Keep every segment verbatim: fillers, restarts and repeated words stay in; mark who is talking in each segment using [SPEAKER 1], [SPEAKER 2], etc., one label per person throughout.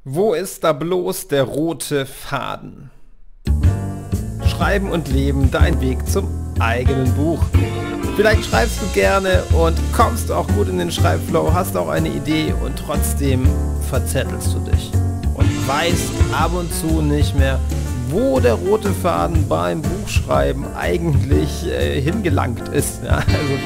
[SPEAKER 1] Wo ist da bloß der rote Faden? Schreiben und Leben, dein Weg zum eigenen Buch. Vielleicht schreibst du gerne und kommst auch gut in den Schreibflow, hast auch eine Idee und trotzdem verzettelst du dich und weißt ab und zu nicht mehr, wo der rote Faden beim Buchschreiben eigentlich äh, hingelangt ist. Ja? Also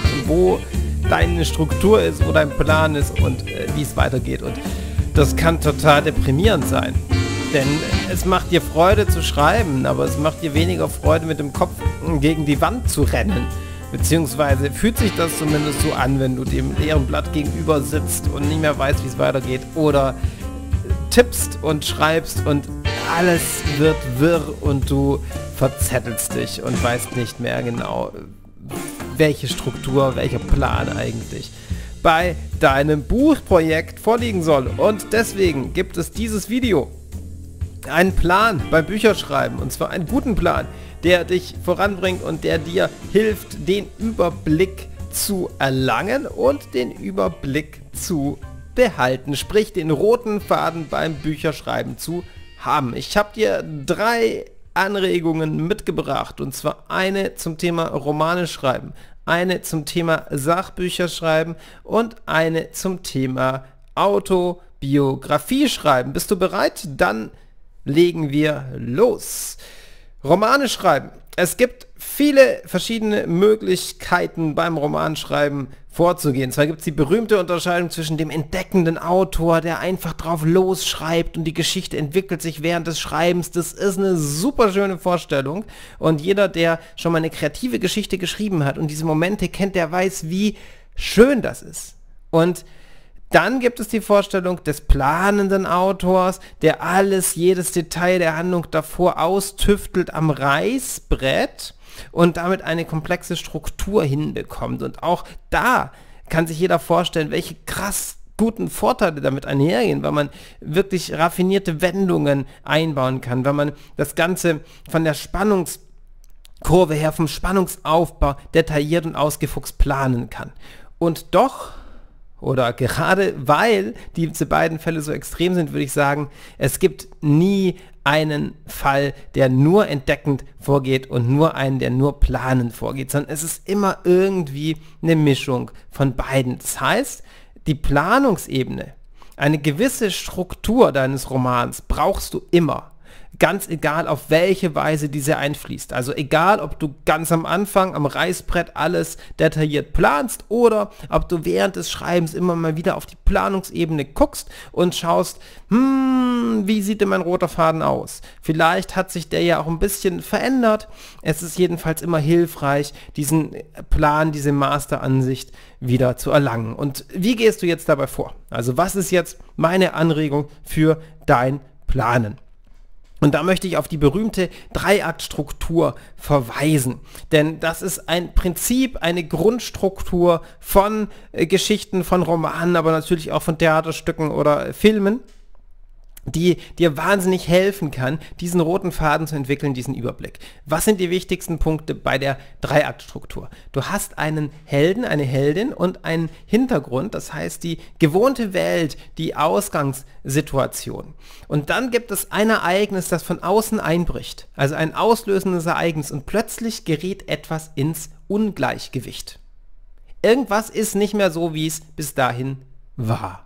[SPEAKER 1] wo deine Struktur ist, wo dein Plan ist und äh, wie es weitergeht. Und das kann total deprimierend sein. Denn es macht dir Freude zu schreiben, aber es macht dir weniger Freude, mit dem Kopf gegen die Wand zu rennen. Beziehungsweise fühlt sich das zumindest so an, wenn du dem leeren Blatt gegenüber sitzt und nicht mehr weißt, wie es weitergeht. Oder tippst und schreibst und alles wird wirr und du verzettelst dich und weißt nicht mehr genau, welche Struktur, welcher Plan eigentlich bei deinem Buchprojekt vorliegen soll. Und deswegen gibt es dieses Video. Einen Plan beim Bücherschreiben, und zwar einen guten Plan, der dich voranbringt und der dir hilft, den Überblick zu erlangen und den Überblick zu behalten, sprich den roten Faden beim Bücherschreiben zu haben. Ich habe dir drei Anregungen mitgebracht, und zwar eine zum Thema Romane schreiben, eine zum Thema Sachbücher schreiben und eine zum Thema Autobiografie schreiben. Bist du bereit? Dann legen wir los. Romane schreiben. Es gibt viele verschiedene Möglichkeiten beim Romanschreiben vorzugehen. Zwar gibt es die berühmte Unterscheidung zwischen dem entdeckenden Autor, der einfach drauf losschreibt und die Geschichte entwickelt sich während des Schreibens. Das ist eine super schöne Vorstellung und jeder, der schon mal eine kreative Geschichte geschrieben hat und diese Momente kennt, der weiß, wie schön das ist. Und dann gibt es die Vorstellung des planenden Autors, der alles, jedes Detail der Handlung davor austüftelt am Reißbrett und damit eine komplexe Struktur hinbekommt. Und auch da kann sich jeder vorstellen, welche krass guten Vorteile damit einhergehen, weil man wirklich raffinierte Wendungen einbauen kann, weil man das Ganze von der Spannungskurve her, vom Spannungsaufbau detailliert und ausgefuchst planen kann. Und doch, oder gerade weil diese beiden Fälle so extrem sind, würde ich sagen, es gibt nie einen Fall, der nur entdeckend vorgeht und nur einen, der nur planend vorgeht, sondern es ist immer irgendwie eine Mischung von beiden. Das heißt, die Planungsebene, eine gewisse Struktur deines Romans brauchst du immer. Ganz egal, auf welche Weise diese einfließt. Also egal, ob du ganz am Anfang am Reißbrett alles detailliert planst oder ob du während des Schreibens immer mal wieder auf die Planungsebene guckst und schaust, hm, wie sieht denn mein roter Faden aus? Vielleicht hat sich der ja auch ein bisschen verändert. Es ist jedenfalls immer hilfreich, diesen Plan, diese Masteransicht wieder zu erlangen. Und wie gehst du jetzt dabei vor? Also was ist jetzt meine Anregung für dein Planen? Und da möchte ich auf die berühmte Dreiaktstruktur verweisen. Denn das ist ein Prinzip, eine Grundstruktur von äh, Geschichten, von Romanen, aber natürlich auch von Theaterstücken oder Filmen, die dir wahnsinnig helfen kann, diesen roten Faden zu entwickeln, diesen Überblick. Was sind die wichtigsten Punkte bei der Dreiaktstruktur? Du hast einen Helden, eine Heldin und einen Hintergrund, das heißt die gewohnte Welt, die Ausgangssituation. Und dann gibt es ein Ereignis, das von außen einbricht, also ein auslösendes Ereignis und plötzlich gerät etwas ins Ungleichgewicht. Irgendwas ist nicht mehr so, wie es bis dahin war.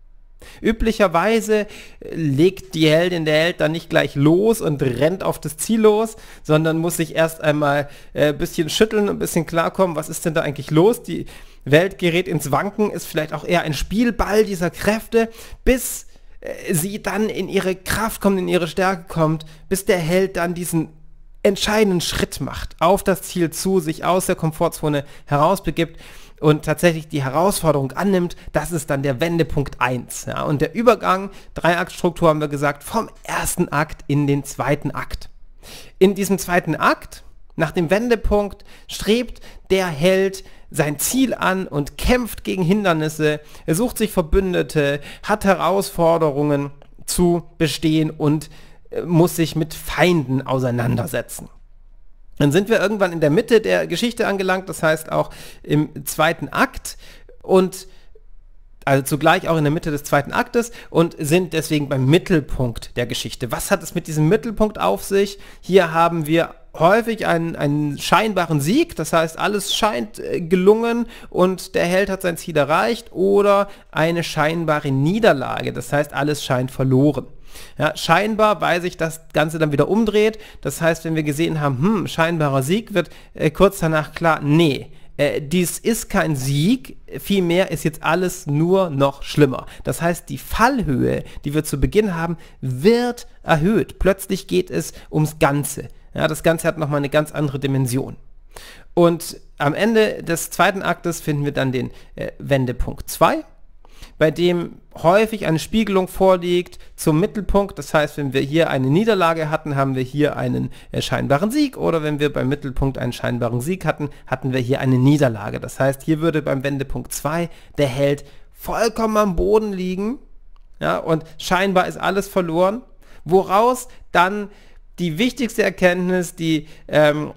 [SPEAKER 1] Üblicherweise legt die Heldin, der Held dann nicht gleich los und rennt auf das Ziel los, sondern muss sich erst einmal ein äh, bisschen schütteln und ein bisschen klarkommen, was ist denn da eigentlich los? Die Welt gerät ins Wanken, ist vielleicht auch eher ein Spielball dieser Kräfte, bis äh, sie dann in ihre Kraft kommt, in ihre Stärke kommt, bis der Held dann diesen entscheidenden Schritt macht, auf das Ziel zu, sich aus der Komfortzone herausbegibt und tatsächlich die Herausforderung annimmt. Das ist dann der Wendepunkt eins. Ja, und der Übergang, Dreiaktstruktur haben wir gesagt, vom ersten Akt in den zweiten Akt. In diesem zweiten Akt, nach dem Wendepunkt, strebt der Held sein Ziel an und kämpft gegen Hindernisse, er sucht sich Verbündete, hat Herausforderungen zu bestehen und äh, muss sich mit Feinden auseinandersetzen. Dann sind wir irgendwann in der Mitte der Geschichte angelangt, das heißt auch im zweiten Akt. Und also zugleich auch in der Mitte des zweiten Aktes und sind deswegen beim Mittelpunkt der Geschichte. Was hat es mit diesem Mittelpunkt auf sich? Hier haben wir häufig einen, einen scheinbaren Sieg, das heißt, alles scheint äh, gelungen und der Held hat sein Ziel erreicht, oder eine scheinbare Niederlage, das heißt, alles scheint verloren. Ja, scheinbar, weil sich das Ganze dann wieder umdreht, das heißt, wenn wir gesehen haben, hm, scheinbarer Sieg, wird äh, kurz danach klar, nee, Äh, dies ist kein Sieg, vielmehr ist jetzt alles nur noch schlimmer. Das heißt, die Fallhöhe, die wir zu Beginn haben, wird erhöht. Plötzlich geht es ums Ganze. Ja, das Ganze hat nochmal eine ganz andere Dimension. Und am Ende des zweiten Aktes finden wir dann den äh, Wendepunkt zwei, bei dem häufig eine Spiegelung vorliegt zum Mittelpunkt. Das heißt, wenn wir hier eine Niederlage hatten, haben wir hier einen äh, scheinbaren Sieg, oder wenn wir beim Mittelpunkt einen scheinbaren Sieg hatten, hatten wir hier eine Niederlage. Das heißt, hier würde beim Wendepunkt zwei der Held vollkommen am Boden liegen, ja, und scheinbar ist alles verloren, woraus dann die wichtigste Erkenntnis, die ähm,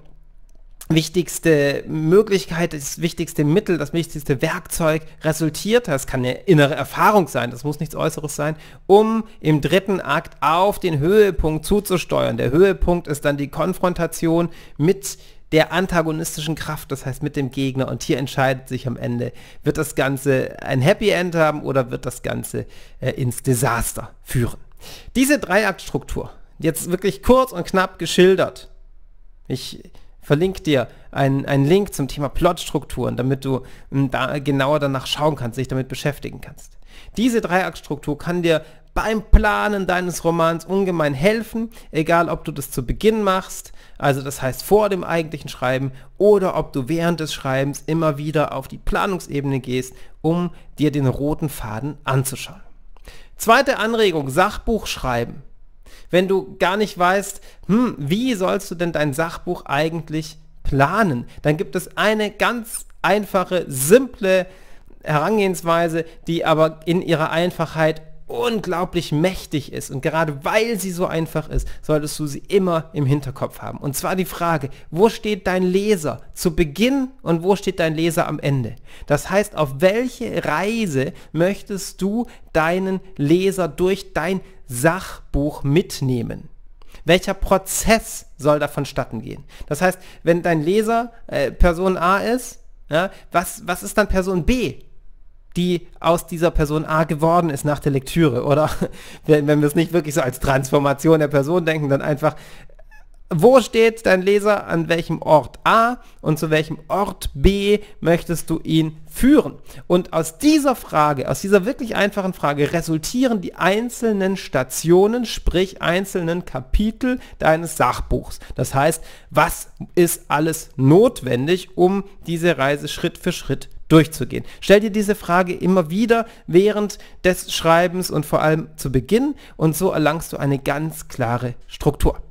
[SPEAKER 1] wichtigste Möglichkeit, das wichtigste Mittel, das wichtigste Werkzeug resultiert. Das kann eine innere Erfahrung sein, das muss nichts Äußeres sein, um im dritten Akt auf den Höhepunkt zuzusteuern. Der Höhepunkt ist dann die Konfrontation mit der antagonistischen Kraft, das heißt mit dem Gegner, und hier entscheidet sich am Ende, wird das Ganze ein Happy End haben oder wird das Ganze äh, ins Desaster führen. Diese Dreiaktstruktur, jetzt wirklich kurz und knapp geschildert. Ich verlinke dir einen, einen Link zum Thema Plotstrukturen, damit du m, da genauer danach schauen kannst, dich damit beschäftigen kannst. Diese Dreiaktstruktur kann dir beim Planen deines Romans ungemein helfen, egal ob du das zu Beginn machst, also das heißt vor dem eigentlichen Schreiben, oder ob du während des Schreibens immer wieder auf die Planungsebene gehst, um dir den roten Faden anzuschauen. Zweite Anregung, Sachbuch schreiben. Wenn du gar nicht weißt, hm, wie sollst du denn dein Sachbuch eigentlich planen, dann gibt es eine ganz einfache, simple Herangehensweise, die aber in ihrer Einfachheit unglaublich mächtig ist. Und gerade weil sie so einfach ist, solltest du sie immer im Hinterkopf haben. Und zwar die Frage, wo steht dein Leser zu Beginn und wo steht dein Leser am Ende? Das heißt, auf welche Reise möchtest du deinen Leser durch dein Sachbuch mitnehmen? Welcher Prozess soll davon statten gehen? Das heißt, wenn dein Leser äh, Person A ist, ja, was, was ist dann Person B, die aus dieser Person A geworden ist nach der Lektüre? Oder wenn, wenn wir es nicht wirklich so als Transformation der Person denken, dann einfach, wo steht dein Leser an welchem Ort A und zu welchem Ort B möchtest du ihn führen? Und aus dieser Frage, aus dieser wirklich einfachen Frage resultieren die einzelnen Stationen, sprich einzelnen Kapitel deines Sachbuchs. Das heißt, was ist alles notwendig, um diese Reise Schritt für Schritt durchzugehen? Stell dir diese Frage immer wieder während des Schreibens und vor allem zu Beginn, und so erlangst du eine ganz klare Struktur.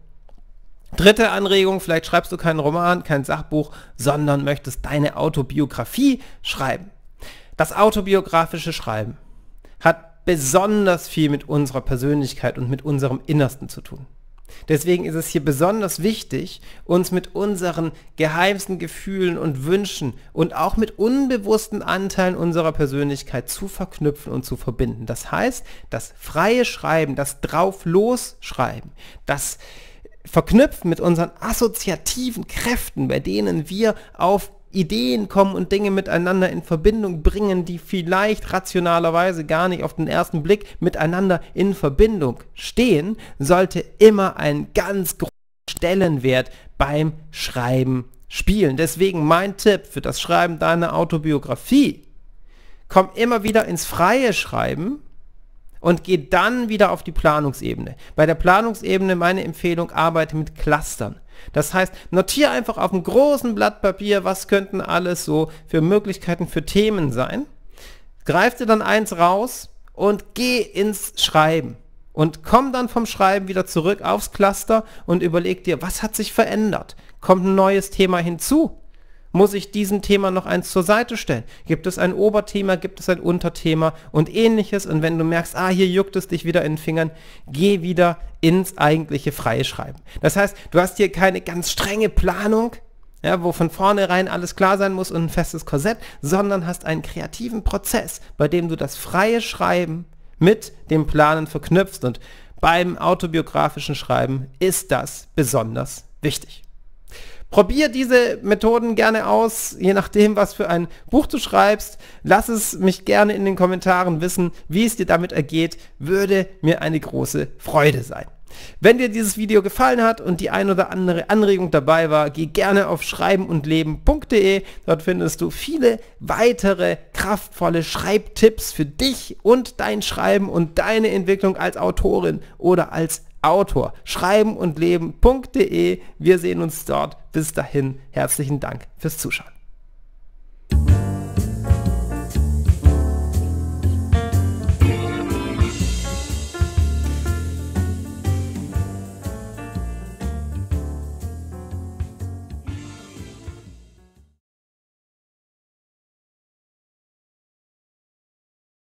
[SPEAKER 1] Dritte Anregung, vielleicht schreibst du keinen Roman, kein Sachbuch, sondern möchtest deine Autobiografie schreiben. Das autobiografische Schreiben hat besonders viel mit unserer Persönlichkeit und mit unserem Innersten zu tun. Deswegen ist es hier besonders wichtig, uns mit unseren geheimsten Gefühlen und Wünschen und auch mit unbewussten Anteilen unserer Persönlichkeit zu verknüpfen und zu verbinden. Das heißt, das freie Schreiben, das Drauf-Los-Schreiben, das Verknüpfen mit unseren assoziativen Kräften, bei denen wir auf Ideen kommen und Dinge miteinander in Verbindung bringen, die vielleicht rationalerweise gar nicht auf den ersten Blick miteinander in Verbindung stehen, sollte immer einen ganz großen Stellenwert beim Schreiben spielen. Deswegen mein Tipp für das Schreiben deiner Autobiografie: Komm immer wieder ins freie Schreiben und geh dann wieder auf die Planungsebene. Bei der Planungsebene meine Empfehlung, arbeite mit Clustern. Das heißt, notiere einfach auf einem großen Blatt Papier, was könnten alles so für Möglichkeiten, für Themen sein. Greif dir dann eins raus und geh ins Schreiben. Und komm dann vom Schreiben wieder zurück aufs Cluster und überleg dir, was hat sich verändert? Kommt ein neues Thema hinzu? Muss ich diesem Thema noch eins zur Seite stellen? Gibt es ein Oberthema, gibt es ein Unterthema und ähnliches? Und wenn du merkst, ah, hier juckt es dich wieder in den Fingern, geh wieder ins eigentliche freie Schreiben. Das heißt, du hast hier keine ganz strenge Planung, ja, wo von vornherein alles klar sein muss und ein festes Korsett, sondern hast einen kreativen Prozess, bei dem du das freie Schreiben mit dem Planen verknüpfst. Und beim autobiografischen Schreiben ist das besonders wichtig. Probier diese Methoden gerne aus, je nachdem, was für ein Buch du schreibst. Lass es mich gerne in den Kommentaren wissen, wie es dir damit ergeht. Würde mir eine große Freude sein. Wenn dir dieses Video gefallen hat und die ein oder andere Anregung dabei war, geh gerne auf schreiben und leben punkt de. Dort findest du viele weitere kraftvolle Schreibtipps für dich und dein Schreiben und deine Entwicklung als Autorin oder als Autor. schreiben und leben punkt de. Wir sehen uns dort. Bis dahin, herzlichen Dank fürs Zuschauen.